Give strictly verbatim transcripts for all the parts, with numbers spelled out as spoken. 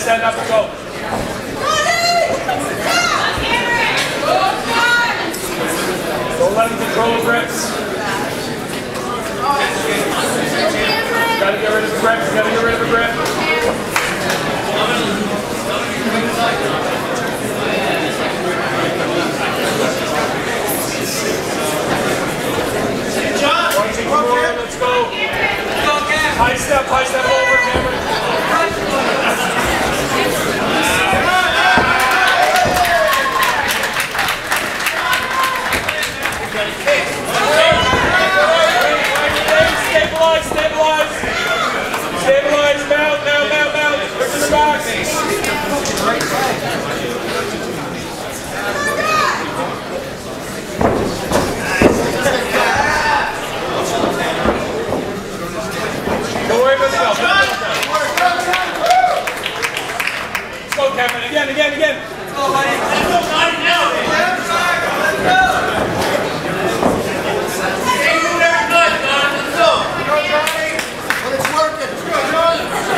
stand up and go. Don't let him control the grips. Gotta get rid of the grip. Gotta get rid of the grip. Let's go. High step, high step over, Cameron. Stabilize, stabilize. Stabilize, mount, mount, mount, mount. Push in the box. Don't worry about the bell. Let's go, Kevin. Again, again, again. Let's go, buddy. Let's go, buddy. Now. Let's go. Stay moving there. Good, Don. Let's go. Go, Johnny. Well, it's working. Let's go, John.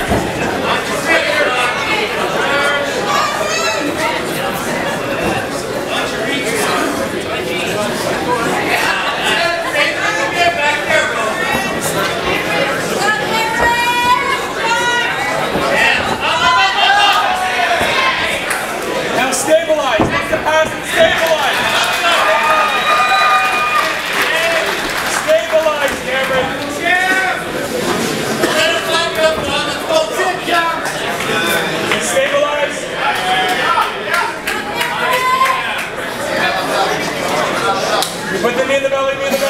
Stabilize. Take the pass and stabilize. Stabilize, Cameron. Let him back up, John. Let's go. Sit, John. Stabilize. You put the knee in the belly, knee in the belly.